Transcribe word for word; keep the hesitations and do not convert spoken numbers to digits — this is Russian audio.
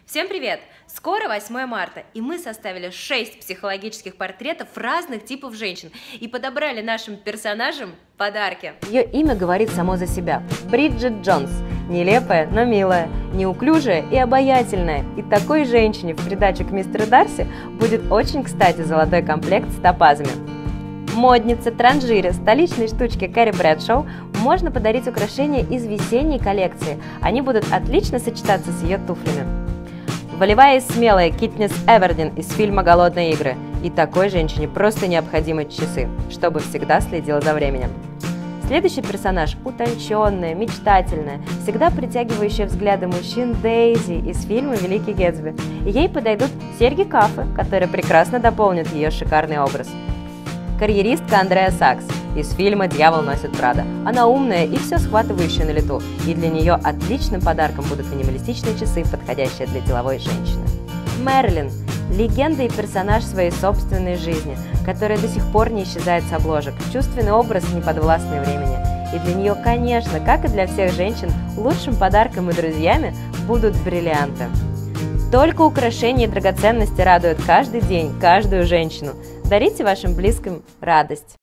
Всем привет! Скоро восьмое марта, и мы составили шесть психологических портретов разных типов женщин и подобрали нашим персонажам подарки. Ее имя говорит само за себя. Бриджит Джонс. Нелепая, но милая, неуклюжая и обаятельная. И такой женщине в придачу к мистеру Дарси будет очень кстати золотой комплект с топазами. Моднице, транжире, столичной штучке Кэрри Брэдшоу можно подарить украшения из весенней коллекции. Они будут отлично сочетаться с ее туфлями. Волевая и смелая Китнис Эвердин из фильма «Голодные игры». И такой женщине просто необходимы часы, чтобы всегда следила за временем. Следующий персонаж – утонченная, мечтательная, всегда притягивающая взгляды мужчин Дейзи из фильма «Великий Гэтсби». И ей подойдут серьги-кафы, которые прекрасно дополнят ее шикарный образ. Карьеристка Андреа Сакс из фильма «Дьявол носит Прада». Она умная и все схватывающая на лету, и для нее отличным подарком будут минималистичные часы, подходящие для деловой женщины. Мэрилин – легенда и персонаж своей собственной жизни, которая до сих пор не исчезает с обложек, чувственный образ, неподвластный времени. И для нее, конечно, как и для всех женщин, лучшим подарком и друзьями будут бриллианты. Только украшения и драгоценности радуют каждый день, каждую женщину. Дарите вашим близким радость.